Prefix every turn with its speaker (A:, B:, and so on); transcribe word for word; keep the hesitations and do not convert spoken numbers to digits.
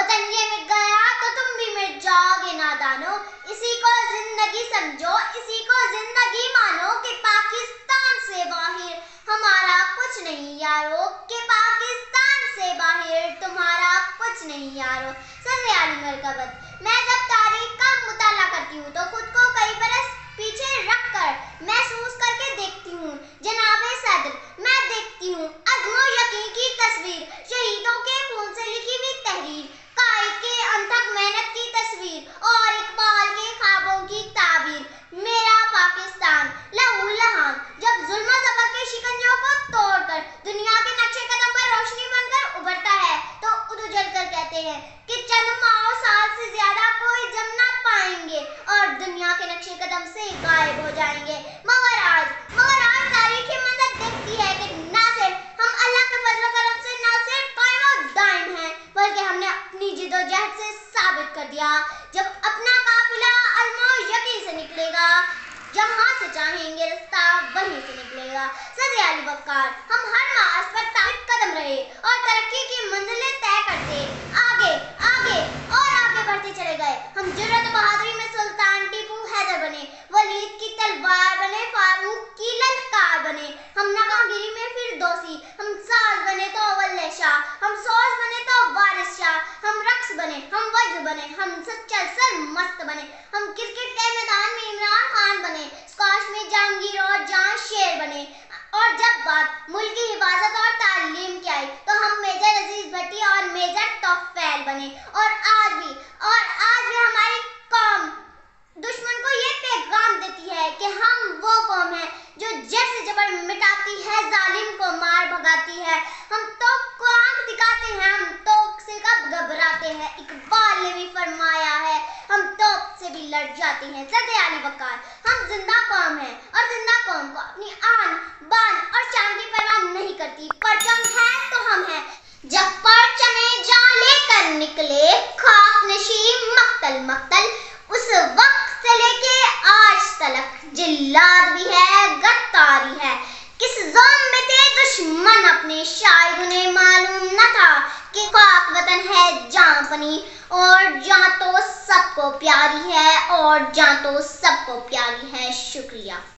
A: वतन ये मिट गया तो तुम भी मिट जाओगे नादानो। इसी को जिंदगी समझो, इसी को जिंदगी मानो कि पाकिस्तान से बाहर हमारा कुछ नहीं यारो, कि पाकिस्तान से बाहर तुम्हारा कुछ नहीं यारो। सल्ले अला मरकबत। मैं जब तारीख का मुताला करती हूँ तो खुद को कई बरस पीछे रख कर महसूस करके देखती हूँ जनाबे सदर, मैं देखती हूँ अज़्म यकीन की तस्वीर, शहीदों के खून से लिखी हुई तहरीर, कायद के अनथक मेहनत की तस्वीर और इकबाल के ख्वाबों की ताबीर। मेरा पाकिस्तान लहू लहान जब जुल्म ज़बर के शिकंजों को तोड़कर दुनिया के नक्शे कदम पर रोशनी बनकर उभरता है तो उजल कर कहते हैं कि चंद माह साल से ज्यादा कोई जम ना पाएंगे और दुनिया के नक्शे कदम से गायब हो जाएंगे। मगर आज मगर आज तारीख की मंजर देखती है कि ना सिर्फ हम अल्लाह के फजल करम से ना सिर्फ कायम और दायम हैं, बल्कि हमने अपनी जिद्दोजहद से साबित कर दिया। जब अपना काफिला आज़मायश से निकलेगा, जहाँ से चाहेंगे रास्ता वहीं से निकलेगा। सदे अली बक्कार। हम हर मार्च पर ताबित कदम रहे और तरक्की की मंजिलें तय करते आगे आगे और आगे बढ़ते चले गए। हम जुर्रत बहादुरी में सुल्तान टीपू हैदर बने, वलीद की तलवार बने, फारूक की ललकार बने। हम नाकामगिरी में फिरदौसी, हम साज बने तो अव्वल शाह, हम सोज बने तो वारिस शाह, हम रक्स बने, हम वज्र बने, हम सच्चल सर मस्त बने, हम क्रिकेट के मैदान में इमरान खान बने, स्क्वाश में जहांगीर और जहां शेर बने। और जब बात मुल्क की हिफाजत और तालीम की आई तो हम मेजर अजीज भट्टी और मेजर तोफैल बने। और आज भी और आज भी हमारी कौम दुश्मन को ये पैगाम देती है कि हम वो कौम है जो जड़ से जबर मिटाती है, जालिम को मार भगाती है। हम तो को आंख दिखाते हैं, हम तो से कब घबराते हैं। इकबाल ने भी फरमाया है हम तो से भी लड़ जाते हैं। सदे अली बक्कार। हम जिंदा कौम है और जिंदा कौम को अपनी आन बान और शान की परवाह नहीं करती। परचम है तो हम हैं। जब परचमे जा लेकर निकले खाक नशीब मक्तल मक्तल, उस वक्त से लेके आज तलक जिल्लात भी है, गद्दारी है। किस ज़ौम में थे दुश्मन अपने, शायद उन्हें मालूम न था कि पाक वतन है जान पनी, और जान तो सबको प्यारी है, और जान तो सबको प्यारी है। शुक्रिया।